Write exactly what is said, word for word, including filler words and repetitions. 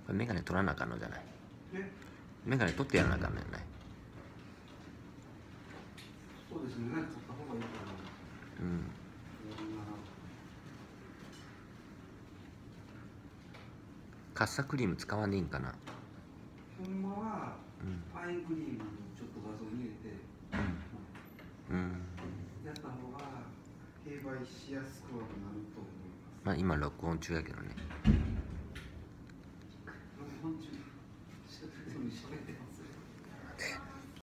これメガネ取らなあかんのじゃない？ えメガネ取ってやらなあかんのじゃない？ そうですね、メガネ取った方がいいかな。 うん。カッサクリーム使わんでいいんかな？ ほんまは、 うん、 アイクリームちょっと画像に入れて、 うん、うん、 やった方が併売しやすくはなると思います。 まあ今録音中やけどね。